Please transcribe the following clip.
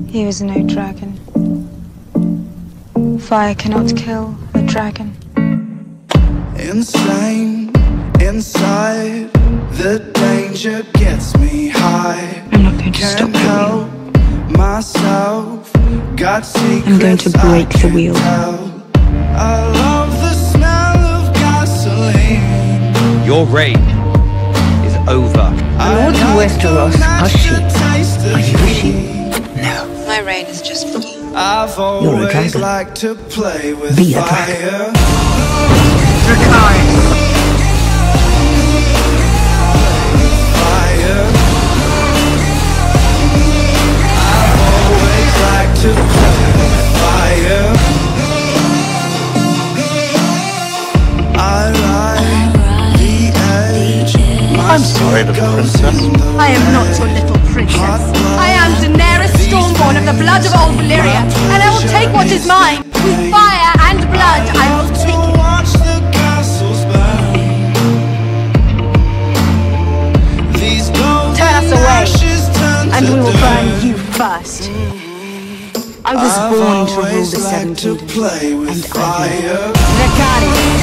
He was no dragon. Fire cannot kill a dragon. Insane, inside, the danger gets me high. I'm not going to stop the wheel. Myself, got secrets I'm going to break the wheel. I love the smell of gasoline. Your reign is over. The lords of Westeros are sheep. Are you a sheep? No. My reign is just for you. I've You're a always dragon. liked to play with Be a fire. Fire. I've always liked to play with fire. I ride the edge. I'm sorry, little princess. I am not your little princess. I am Daenerys Stormborn of the blood of old Valyria, and I will take what is mine. With fire and blood, I will take it. Watch the castles burn. These Turn us away, and we will burn burn you first. I was born to rule the always Seven liked to Kingdoms, play with and I fire. will. Zakari.